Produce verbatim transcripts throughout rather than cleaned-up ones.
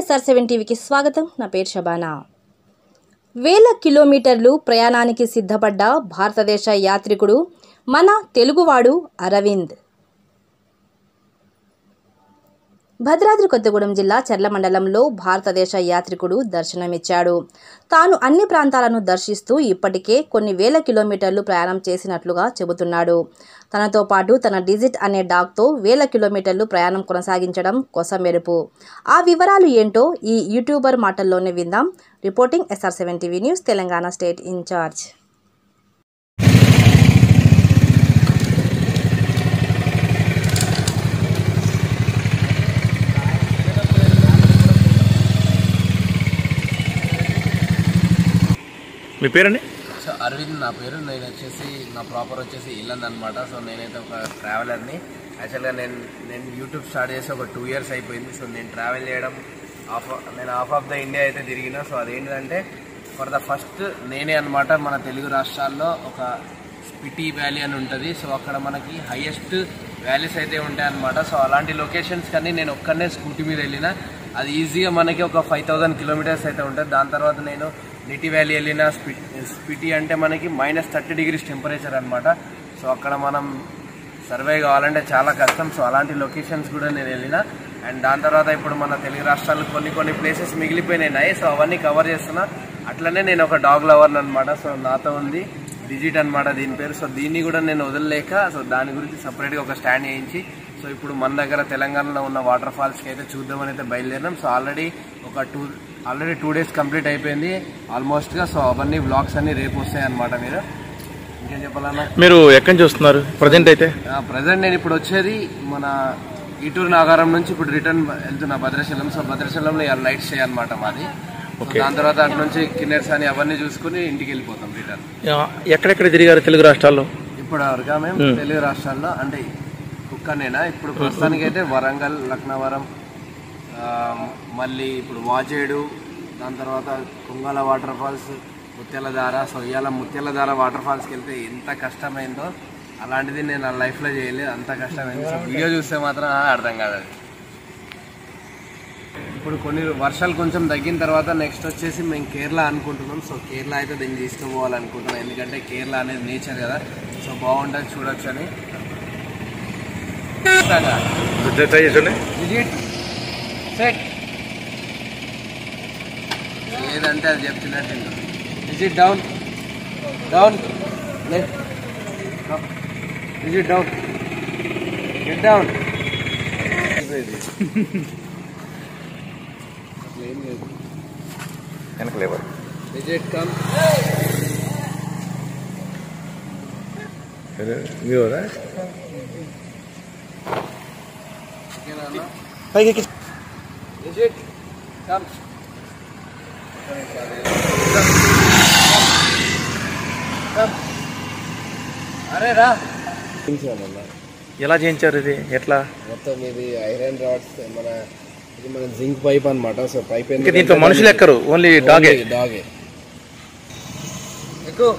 SR seven టీవీకి స్వాగతం. నా పేరు శబానా. వేల కిలోమీటర్లు ప్రయాణానికి సిద్ధపడ్డ భారతదేశ యాత్రికుడు మన తెలుగువాడు అరవింద్. భద్రాద్రి కొత్తగూడెం జిల్లా చర్ల మండలంలో భారతదేశ యాత్రికుడు దర్శనమిచ్చాడు. తాను అన్ని ప్రాంతాలను దర్శిస్తూ ఇప్పటికే కొన్ని వేల కిలోమీటర్లు ప్రయాణం చేసినట్లుగా చెబుతున్నాడు. తనతో పాటు తన డిజిట్ అనే డాగ్తో వేల కిలోమీటర్లు ప్రయాణం కొనసాగించడం కొసమెరుపు. ఆ వివరాలు ఏంటో ఈ యూట్యూబర్ మాటల్లోనే విందాం. Reporting SR seven TV news, Telangana state incharge. మీ పేరండి? సో అరవింద్ నా పేరు. నేను వచ్చేసి నా ప్రాపర్ వచ్చేసి ఇల్లంది అనమాట. సో నేనైతే ఒక ట్రావెలర్ని. యాక్చువల్గా నేను నేను యూట్యూబ్ స్టార్ట్ చేసి ఒక టూ ఇయర్స్ అయిపోయింది. సో నేను ట్రావెల్ చేయడం ఆఫ్ నేను హాఫ్ ఆఫ్ ద ఇండియా అయితే తిరిగిన. సో అదేంటంటే ఫర్ ద ఫస్ట్ నేనే అనమాట మన తెలుగు రాష్ట్రాల్లో ఒక స్పిటి వ్యాలీ అని ఉంటుంది. సో అక్కడ మనకి హైయెస్ట్ వ్యాలీస్ అయితే ఉంటాయి అనమాట. సో అలాంటి లొకేషన్స్ కానీ నేను ఒక్కనే స్కూటీ మీద వెళ్ళిన. అది ఈజీగా మనకి ఒక ఫైవ్ థౌజండ్ కిలోమీటర్స్ అయితే ఉంటుంది. దాని తర్వాత నేను నిటి వ్యాలీ వెళ్ళిన. స్పిటి స్పిటి అంటే మనకి మైనస్ థర్టీ డిగ్రీస్ టెంపరేచర్ అనమాట. సో అక్కడ మనం సర్వే కావాలంటే చాలా కష్టం. సో అలాంటి లొకేషన్స్ కూడా నేను వెళ్ళిన. అండ్ దాని తర్వాత ఇప్పుడు మన తెలుగు రాష్ట్రాల్లో కొన్ని కొన్ని ప్లేసెస్ మిగిలిపోయినాయి. సో అవన్నీ కవర్ చేస్తున్నా. అట్లనే నేను ఒక డాగ్ లవర్ని అనమాట. సో నాతో ఉంది డిజిట్ అనమాట దీని పేరు. సో దీన్ని కూడా నేను వదలలేక సో దాని గురించి సపరేట్గా ఒక స్టాండ్ చేయించి సో ఇప్పుడు మన దగ్గర తెలంగాణలో ఉన్న వాటర్ ఫాల్స్కి అయితే చూద్దామని అయితే బయలుదేరినాం. సో ఆల్రెడీ ఒక two already two days complete అయిపోయింది ఆల్మోస్ట్గా. సో అవన్నీ వ్లాగ్స్ అన్ని రేపు వస్తాయి అనమాట. మీరు ఇంకేం చెప్పాలన్నా? మీరు ఎక్కడి నుంచి వస్తున్నారు ప్రజెంట్ అయితే? ప్రజెంట్ నేను ఇప్పుడు వచ్చేది మన ఈటూరు నాగారం నుంచి ఇప్పుడు రిటర్న్ వెళ్తున్నా భద్రాచలం. సో భద్రాచలంలో ఇవాళ నైట్ స్టే అనమాట మాది. దాని తర్వాత అటు నుంచి కిన్నెర్స్ అని అవన్నీ చూసుకుని ఇంటికి వెళ్ళిపోతాం రిటర్న్. ఎక్కడెక్కడ తిరిగారు తెలుగు రాష్ట్రాల్లో? ఇప్పుడు వరకు మేము తెలుగు రాష్ట్రాల్లో అంటే కుక్కనేనా ఇప్పుడు ప్రస్తుతానికి అయితే వరంగల్, లక్నవరం, మళ్ళీ ఇప్పుడు వాజేడు, దాని తర్వాత Kongala water falls, Muthyaladhara. So ఇవాళ ముత్యాలధార వాటర్ ఫాల్స్కి వెళ్తే ఎంత కష్టమైందో అలాంటిది నేను నా లైఫ్లో చేయలేదు. అంత కష్టమైంది. సో వీడియో చూస్తే మాత్రం అర్థం కాదు అది. ఇప్పుడు కొన్ని వర్షాలు కొంచెం తగ్గిన తర్వాత నెక్స్ట్ వచ్చేసి మేము కేరళ అనుకుంటున్నాం. సో కేరళ అయితే దీన్ని తీసుకుపోవాలనుకుంటున్నాం. ఎందుకంటే కేరళ అనేది నేచర్ కదా. సో బాగుంటుంది, చూడొచ్చు అని. ఏదంటే అది చెప్తున్నట్టు visit down down left visit down get down. Visit come visit come. అరే రా. ఎలా చేయించారు ఇది? ఎట్లా? మొత్తం ఇది ఐరన్ రాడ్స్, మన ఇది మన జింక్ పైప్ అనమాట. సో పైప్ దీంట్లో మనుషులు ఎక్కరు, ఓన్లీ డాగే డాగే ఎక్కువ.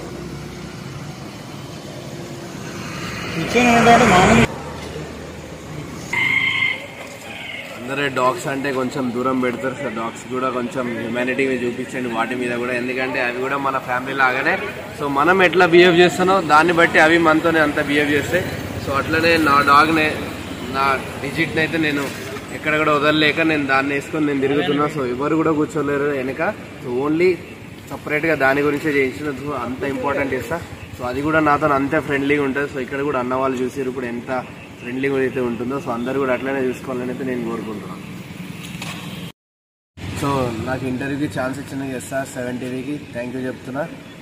అందరూ డాగ్స్ అంటే కొంచెం దూరం పెడతారు. సో డాగ్స్ కూడా కొంచెం హ్యూమానిటీ చూపించండి వాటి మీద కూడా. ఎందుకంటే అవి కూడా మన ఫ్యామిలీ లాగానే. సో మనం ఎట్లా బిహేవ్ చేస్తానో దాన్ని బట్టి అవి మనతోనే అంత బిహేవ్ చేస్తాయి. సో అట్లనే నా డాగ్నే, నా డిజిట్ని అయితే నేను ఎక్కడ కూడా వదలలేక నేను దాన్ని వేసుకొని నేను తిరుగుతున్నా. సో ఎవరు కూడా కూర్చోలేరు వెనక. సో ఓన్లీ సపరేట్గా దాని గురించే చేయించిన. సో అంత ఇంపార్టెంట్ ఇస్తా. సో అది కూడా నాతో అంతే ఫ్రెండ్లీగా ఉంటుంది. సో ఇక్కడ కూడా అన్న వాళ్ళు చూసారు ఇప్పుడు ఎంత ఫ్రెండ్లీగా అయితే ఉంటుందో. సో అందరూ కూడా అట్లనే చూసుకోవాలని అయితే నేను కోరుకుంటున్నాను. సో నాకు ఇంటర్వ్యూకి ఛాన్స్ ఇచ్చిన ఎస్ఆర్ సెవెన్ టీవీకి థ్యాంక్ యూ చెప్తున్నా.